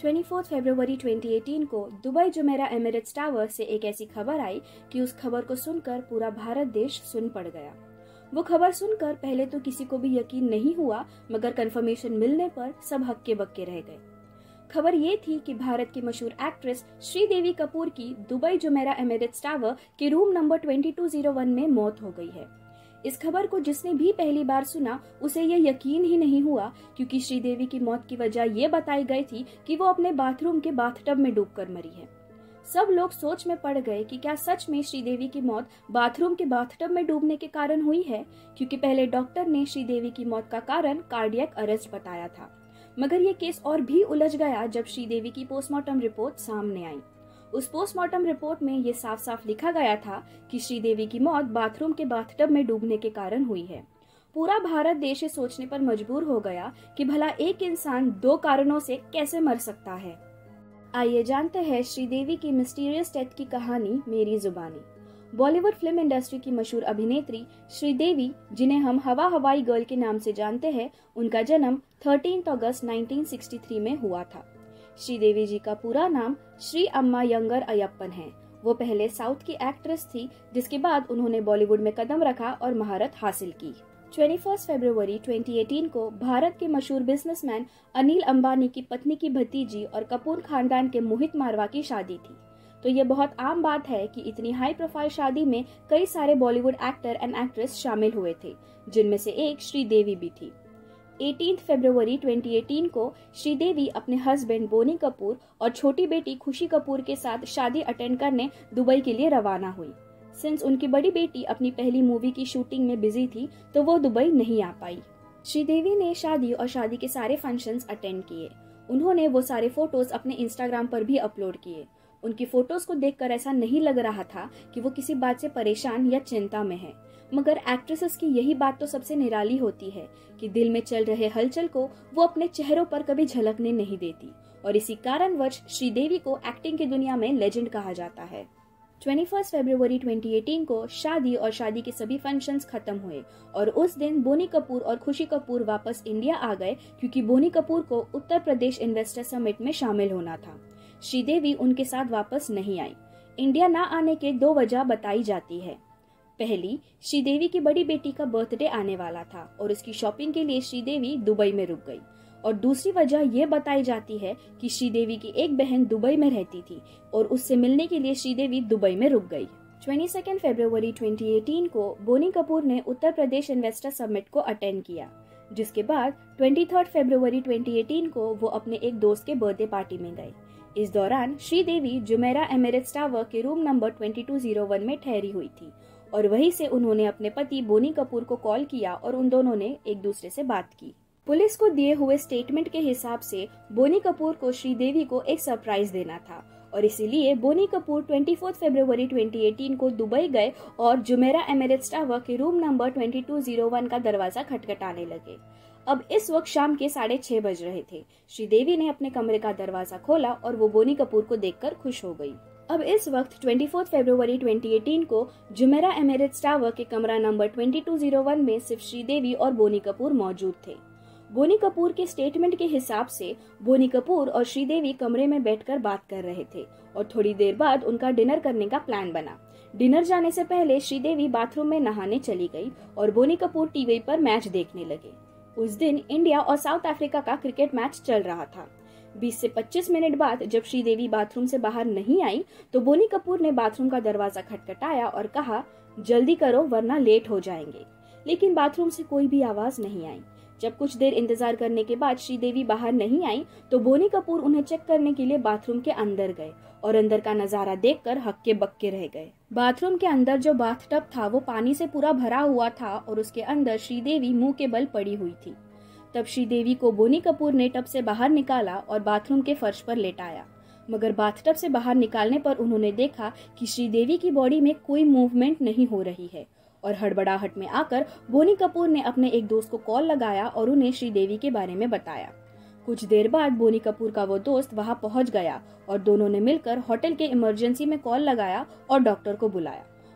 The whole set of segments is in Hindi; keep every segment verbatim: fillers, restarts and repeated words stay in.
चौबीस फरवरी दो हज़ार अठारह को दुबई जुमेरा एमिरेट्स टावर से एक ऐसी खबर आई कि उस खबर को सुनकर पूरा भारत देश सुन पड़ गया। वो खबर सुनकर पहले तो किसी को भी यकीन नहीं हुआ, मगर कंफर्मेशन मिलने पर सब हक्के बक्के रह गए। खबर ये थी कि भारत की मशहूर एक्ट्रेस श्रीदेवी कपूर की दुबई जुमेरा एमिरेट्स टावर के रूम नंबर बाईस सौ एक में मौत हो गई है। इस खबर को जिसने भी पहली बार सुना उसे ये यकीन ही नहीं हुआ, क्योंकि श्रीदेवी की मौत की वजह ये बताई गई थी कि वो अपने बाथरूम के बाथटब में डूबकर मरी है। सब लोग सोच में पड़ गए कि क्या सच में श्रीदेवी की मौत बाथरूम के बाथटब में डूबने के कारण हुई है, क्योंकि पहले डॉक्टर ने श्रीदेवी की मौत का कारण कार्डियक अरेस्ट बताया था। मगर ये केस और भी उलझ गया जब श्रीदेवी की पोस्टमार्टम रिपोर्ट सामने आई। उस पोस्टमार्टम रिपोर्ट में ये साफ साफ लिखा गया था कि श्रीदेवी की मौत बाथरूम के बाथटब में डूबने के कारण हुई है। पूरा भारत देश ये सोचने पर मजबूर हो गया कि भला एक इंसान दो कारणों से कैसे मर सकता है। आइए जानते हैं श्रीदेवी की मिस्टीरियस डेथ की कहानी मेरी जुबानी। बॉलीवुड फिल्म इंडस्ट्री की मशहूर अभिनेत्री श्रीदेवी, जिन्हें हम हवा हवाई गर्ल के नाम से जानते हैं, उनका जन्म तेरह अगस्त उन्नीस सौ तिरसठ में हुआ था। श्रीदेवी जी का पूरा नाम श्री अम्मा यंगर अयप्पन है। वो पहले साउथ की एक्ट्रेस थी, जिसके बाद उन्होंने बॉलीवुड में कदम रखा और महारत हासिल की। इक्कीस फरवरी दो हज़ार अठारह को भारत के मशहूर बिजनेसमैन अनिल अंबानी की पत्नी की भतीजी और कपूर खानदान के मोहित मारवा की शादी थी। तो ये बहुत आम बात है कि इतनी हाई प्रोफाइल शादी में कई सारे बॉलीवुड एक्टर एंड एक्ट्रेस शामिल हुए थे, जिनमें से एक श्रीदेवी भी थी। अठारह फरवरी दो हज़ार अठारह को श्रीदेवी अपने हस्बैंड बोनी कपूर और छोटी बेटी खुशी कपूर के साथ शादी अटेंड करने दुबई के लिए रवाना हुई। सिंस उनकी बड़ी बेटी अपनी पहली मूवी की शूटिंग में बिजी थी, तो वो दुबई नहीं आ पाई। श्रीदेवी ने शादी और शादी के सारे फंक्शंस अटेंड किए। उन्होंने वो सारे फोटोज अपने इंस्टाग्राम पर भी अपलोड किए। उनकी फोटोज को देखकर ऐसा नहीं लग रहा था कि वो किसी बात से परेशान या चिंता में है, मगर एक्ट्रेसेस की यही बात तो सबसे निराली होती है कि दिल में चल रहे हलचल को वो अपने चेहरों पर कभी झलकने नहीं देती, और इसी कारणवश श्रीदेवी को एक्टिंग की दुनिया में लेजेंड कहा जाता है। इक्कीस फरवरी दो हज़ार अठारह को शादी और शादी के सभी फंक्शंस खत्म हुए और उस दिन बोनी कपूर और खुशी कपूर वापस इंडिया आ गए, क्योंकि बोनी कपूर को उत्तर प्रदेश इन्वेस्टर समिट में शामिल होना था। श्रीदेवी उनके साथ वापस नहीं आई। इंडिया ना आने के दो वजह बताई जाती है। पहली, श्रीदेवी की बड़ी बेटी का बर्थडे आने वाला था और उसकी शॉपिंग के लिए श्रीदेवी दुबई में रुक गई। और दूसरी वजह यह बताई जाती है कि श्रीदेवी की एक बहन दुबई में रहती थी और उससे मिलने के लिए श्रीदेवी दुबई में रुक गई। बाईस फरवरी दो हज़ार अठारह को बोनी कपूर ने उत्तर प्रदेश इन्वेस्टर समिट को अटेंड किया, जिसके बाद तेईस फरवरी दो हज़ार अठारह को वो अपने एक दोस्त के बर्थडे पार्टी में गए। इस दौरान श्रीदेवी जुमेरा एमिरेट्स टावर के रूम नंबर बाईस सौ एक में ठहरी हुई थी और वहीं से उन्होंने अपने पति बोनी कपूर को कॉल किया और उन दोनों ने एक दूसरे से बात की। पुलिस को दिए हुए स्टेटमेंट के हिसाब से बोनी कपूर को श्रीदेवी को एक सरप्राइज देना था और इसीलिए बोनी कपूर चौबीस फरवरी दो हज़ार अठारह को दुबई गए और जुमेरा एमिरेट्स टावर के रूम नंबर बाईस सौ एक का दरवाजा खटखटाने लगे। अब इस वक्त शाम के साढ़े छह बज रहे थे। श्रीदेवी ने अपने कमरे का दरवाजा खोला और वो बोनी कपूर को देखकर खुश हो गई। अब इस वक्त चौबीस फरवरी दो हज़ार अठारह को जुमेरा एमिरेट्स टावर के कमरा नंबर बाईस सौ एक में सिर्फ श्रीदेवी और बोनी कपूर मौजूद थे। बोनी कपूर के स्टेटमेंट के हिसाब से बोनी कपूर और श्रीदेवी कमरे में बैठकर बात कर रहे थे और थोड़ी देर बाद उनका डिनर करने का प्लान बना। डिनर जाने से पहले श्रीदेवी बाथरूम में नहाने चली गई और बोनी कपूर टीवी पर मैच देखने लगे। उस दिन इंडिया और साउथ अफ्रीका का क्रिकेट मैच चल रहा था। बीस से पच्चीस मिनट बाद जब श्रीदेवी बाथरूम से बाहर नहीं आई तो बोनी कपूर ने बाथरूम का दरवाजा खटखटाया और कहा, जल्दी करो वरना लेट हो जाएंगे। लेकिन बाथरूम से कोई भी आवाज नहीं आई। जब कुछ देर इंतजार करने के बाद श्रीदेवी बाहर नहीं आई तो बोनी कपूर उन्हें चेक करने के लिए बाथरूम के अंदर गए और अंदर का नजारा देखकर हक्के बक्के रह गए। बाथरूम के अंदर जो बाथटब था वो पानी से पूरा भरा हुआ था और उसके अंदर श्रीदेवी मुंह के बल पड़ी हुई थी। तब श्रीदेवी को बोनी कपूर ने टब से बाहर निकाला और बाथरूम के फर्श पर लेटाया, मगर बाथटब से बाहर निकालने पर उन्होंने देखा कि श्रीदेवी की बॉडी में कोई मूवमेंट नहीं हो रही है और हड़बड़ाहट में आकर बोनी कपूर ने अपने एक दोस्त को कॉल लगाया और उन्हें श्रीदेवी के बारे में बताया। कुछ देर बाद बोनी कपूर का वो दोस्त वहां पहुंच गया और दोनों ने मिलकर होटल के इमरजेंसी में कॉल लगाया और डॉक्टर को बुलाया।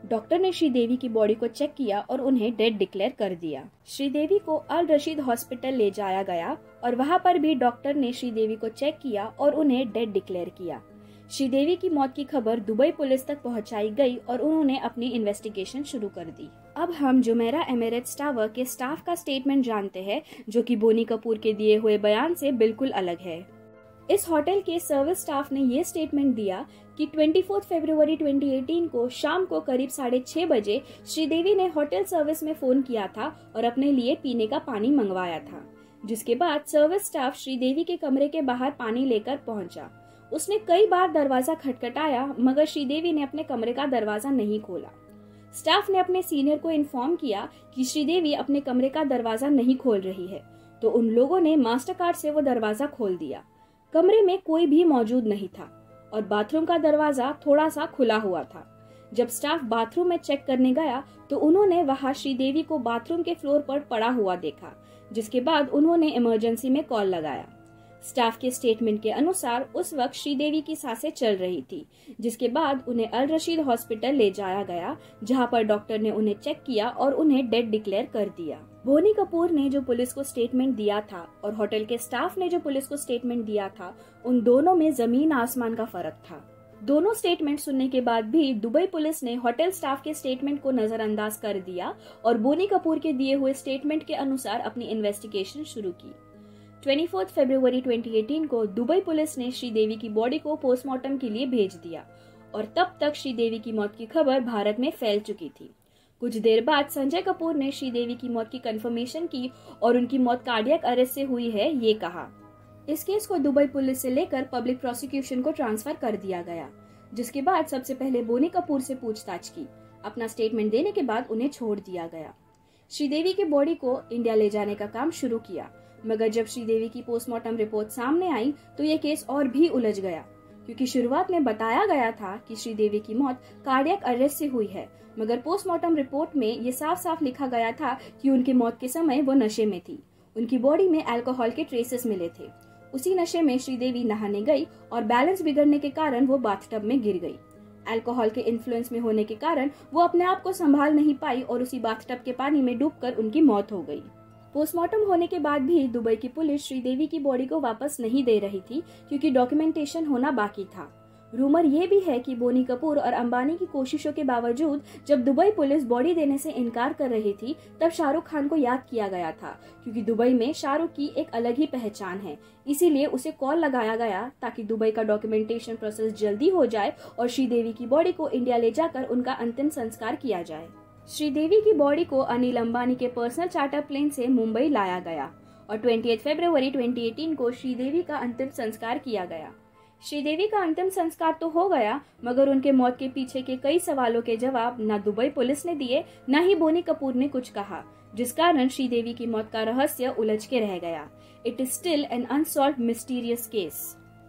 डॉक्टर ने श्रीदेवी की बॉडी को चेक किया और उन्हें डेड डिक्लेयर कर दिया। श्रीदेवी को अल रशीद हॉस्पिटल ले जाया गया और वहां पर भी डॉक्टर ने श्रीदेवी को चेक किया और उन्हें डेड डिक्लेयर किया। श्रीदेवी की मौत की खबर दुबई पुलिस तक पहुंचाई गई और उन्होंने अपनी इन्वेस्टिगेशन शुरू कर दी। अब हम जुमेरा एमिरेट्स टावर के स्टाफ का स्टेटमेंट जानते हैं, जो कि बोनी कपूर के दिए हुए बयान से बिल्कुल अलग है। इस होटल के सर्विस स्टाफ ने ये स्टेटमेंट दिया कि चौबीस फरवरी दो हज़ार अठारह को शाम को करीब साढ़े छह बजे श्रीदेवी ने होटल सर्विस में फोन किया था और अपने लिए पीने का पानी मंगवाया था, जिसके बाद सर्विस स्टाफ श्रीदेवी के कमरे के बाहर पानी लेकर पहुंचा। उसने कई बार दरवाजा खटखटाया मगर श्रीदेवी ने अपने कमरे का दरवाजा नहीं खोला। स्टाफ ने अपने सीनियर को इन्फॉर्म किया कि श्रीदेवी अपने कमरे का दरवाजा नहीं खोल रही है, तो उन लोगों ने मास्टर कार्ड से वो दरवाजा खोल दिया। कमरे में कोई भी मौजूद नहीं था और बाथरूम का दरवाजा थोड़ा सा खुला हुआ था। जब स्टाफ बाथरूम में चेक करने गया तो उन्होंने वहां श्रीदेवी को बाथरूम के फ्लोर पर पड़ा हुआ देखा, जिसके बाद उन्होंने इमरजेंसी में कॉल लगाया। स्टाफ के स्टेटमेंट के अनुसार उस वक्त श्रीदेवी की सांसें चल रही थी, जिसके बाद उन्हें अल रशीद हॉस्पिटल ले जाया गया, जहां पर डॉक्टर ने उन्हें चेक किया और उन्हें डेड डिक्लेयर कर दिया। बोनी कपूर ने जो पुलिस को स्टेटमेंट दिया था और होटल के स्टाफ ने जो पुलिस को स्टेटमेंट दिया था, उन दोनों में जमीन आसमान का फर्क था। दोनों स्टेटमेंट सुनने के बाद भी दुबई पुलिस ने होटल स्टाफ के स्टेटमेंट को नजरअंदाज कर दिया और बोनी कपूर के दिए हुए स्टेटमेंट के अनुसार अपनी इन्वेस्टिगेशन शुरू की। चौबीस फरवरी दो हज़ार अठारह को दुबई पुलिस ने श्रीदेवी की बॉडी को पोस्टमार्टम के लिए भेज दिया और तब तक श्रीदेवी की मौत की खबर भारत में फैल चुकी थी। कुछ देर बाद संजय कपूर ने श्रीदेवी की मौत की कंफर्मेशन की और उनकी मौत कार्डियक अरेस्ट से हुई है ये कहा। इस केस को दुबई पुलिस से लेकर पब्लिक प्रोसिक्यूशन को ट्रांसफर कर दिया गया, जिसके बाद सबसे पहले बोनी कपूर से पूछताछ की। अपना स्टेटमेंट देने के बाद उन्हें छोड़ दिया गया। श्रीदेवी की बॉडी को इंडिया ले जाने का काम शुरू किया, मगर जब श्रीदेवी की पोस्टमार्टम रिपोर्ट सामने आई तो ये केस और भी उलझ गया, क्योंकि शुरुआत में बताया गया था कि श्रीदेवी की मौत कार्डियक अरेस्ट से हुई है, मगर पोस्टमार्टम रिपोर्ट में ये साफ साफ लिखा गया था कि उनकी मौत के समय वो नशे में थी। उनकी बॉडी में अल्कोहल के ट्रेसेस मिले थे। उसी नशे में श्रीदेवी नहाने गई और बैलेंस बिगड़ने के कारण वो बाथटब में गिर गई। अल्कोहल के इन्फ्लुएंस में होने के कारण वो अपने आप को संभाल नहीं पाई और उसी बाथटब के पानी में डूबकर उनकी मौत हो गई। पोस्टमार्टम होने के बाद भी दुबई की पुलिस श्रीदेवी की बॉडी को वापस नहीं दे रही थी, क्योंकि डॉक्यूमेंटेशन होना बाकी था। रूमर ये भी है कि बोनी कपूर और अंबानी की कोशिशों के बावजूद जब दुबई पुलिस बॉडी देने से इनकार कर रही थी, तब शाहरुख खान को याद किया गया था, क्योंकि दुबई में शाहरुख की एक अलग ही पहचान है। इसीलिए उसे कॉल लगाया गया ताकि दुबई का डॉक्यूमेंटेशन प्रोसेस जल्दी हो जाए और श्रीदेवी की बॉडी को इंडिया ले जाकर उनका अंतिम संस्कार किया जाए। श्रीदेवी की बॉडी को अनिल अंबानी के पर्सनल चार्टर प्लेन से मुंबई लाया गया और बीस फरवरी दो हज़ार अठारह को श्रीदेवी का अंतिम संस्कार किया गया। श्रीदेवी का अंतिम संस्कार तो हो गया, मगर उनके मौत के पीछे के कई सवालों के जवाब न दुबई पुलिस ने दिए, न ही बोनी कपूर ने कुछ कहा, जिस कारण श्रीदेवी की मौत का रहस्य उलझ के रह गया। It is still an unsolved mysterious case.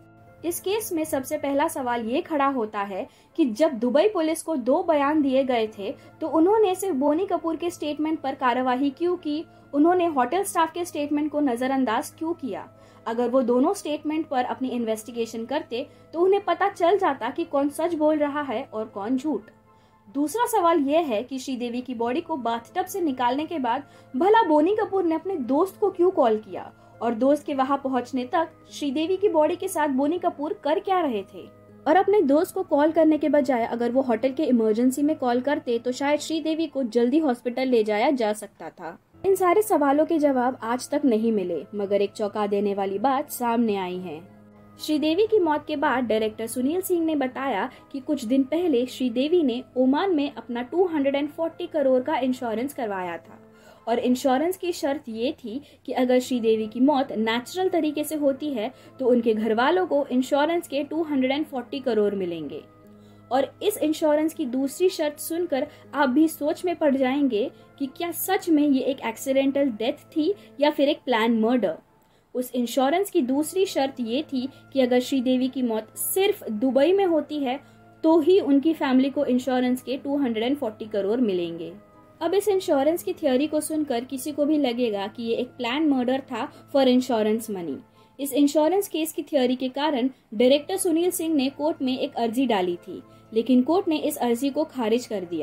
इस केस में सबसे पहला सवाल ये खड़ा होता है कि जब दुबई पुलिस को दो बयान दिए गए थे तो उन्होंने सिर्फ बोनी कपूर के स्टेटमेंट पर कार्यवाही क्यों की? उन्होंने होटल स्टाफ के स्टेटमेंट को नजरअंदाज क्यों किया? अगर वो दोनों स्टेटमेंट पर अपनी इन्वेस्टिगेशन करते तो उन्हें पता चल जाता कि कौन सच बोल रहा है और कौन झूठ। दूसरा सवाल यह है कि श्रीदेवी की बॉडी को बाथटब से निकालने के बाद भला बोनी कपूर ने अपने दोस्त को क्यों कॉल किया और दोस्त के वहां पहुंचने तक श्रीदेवी की बॉडी के साथ बोनी कपूर कर क्या रहे थे? और अपने दोस्त को कॉल करने के बजाय अगर वो होटल के इमरजेंसी में कॉल करते तो शायद श्रीदेवी को जल्दी हॉस्पिटल ले जाया जा सकता था। इन सारे सवालों के जवाब आज तक नहीं मिले, मगर एक चौंका देने वाली बात सामने आई है। श्रीदेवी की मौत के बाद डायरेक्टर सुनील सिंह ने बताया कि कुछ दिन पहले श्रीदेवी ने ओमान में अपना दो सौ चालीस करोड़ का इंश्योरेंस करवाया था और इंश्योरेंस की शर्त ये थी कि अगर श्रीदेवी की मौत नेचुरल तरीके से होती है तो उनके घर वालों को इंश्योरेंस के दो सौ चालीस करोड़ मिलेंगे। और इस इंश्योरेंस की दूसरी शर्त सुनकर आप भी सोच में पड़ जाएंगे कि क्या सच में ये एक एक्सीडेंटल डेथ थी या फिर एक प्लान मर्डर। उस इंश्योरेंस की दूसरी शर्त ये थी कि अगर श्रीदेवी की मौत सिर्फ दुबई में होती है तो ही उनकी फैमिली को इंश्योरेंस के दो सौ चालीस करोड़ मिलेंगे। अब इस इंश्योरेंस की थ्योरी को सुनकर किसी को भी लगेगा कि ये एक प्लान मर्डर था फॉर इंश्योरेंस मनी। इस इंश्योरेंस केस की थ्योरी के कारण डायरेक्टर सुनील सिंह ने कोर्ट में एक अर्जी डाली थी, लेकिन कोर्ट ने इस अर्जी को खारिज कर दिया।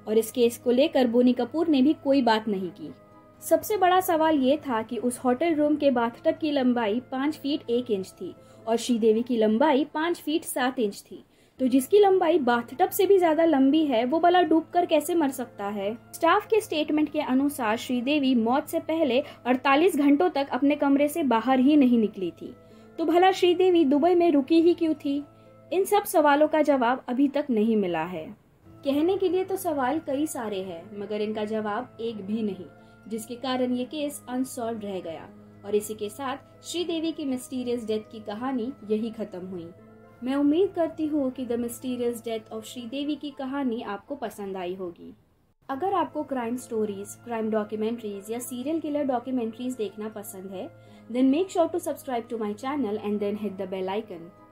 और इस केस को लेकर बोनी कपूर ने भी कोई बात नहीं की। सबसे बड़ा सवाल ये था कि उस होटल रूम के बाथटब की लंबाई पाँच फीट एक इंच थी और श्रीदेवी की लंबाई पाँच फीट सात इंच थी। तो जिसकी लंबाई बाथटब से भी ज्यादा लंबी है वो भला डूबकर कैसे मर सकता है। स्टाफ के स्टेटमेंट के अनुसार श्रीदेवी मौत से पहले अड़तालीस घंटों तक अपने कमरे से बाहर ही नहीं निकली थी। तो भला श्रीदेवी दुबई में रुकी ही क्यों थी? इन सब सवालों का जवाब अभी तक नहीं मिला है। कहने के लिए तो सवाल कई सारे हैं, मगर इनका जवाब एक भी नहीं, जिसके कारण ये केस अनसॉल्व रह गया। और इसी के साथ श्रीदेवी की मिस्टीरियस डेथ की कहानी यही खत्म हुई। मैं उम्मीद करती हूँ कि the mysterious death of Sridevi की कहानी आपको पसंद आई होगी। अगर आपको क्राइम स्टोरीज, क्राइम डॉक्यूमेंट्रीज या सीरियल किलर डॉक्यूमेंट्रीज देखना पसंद है, then make sure to subscribe to my channel and then hit the bell icon.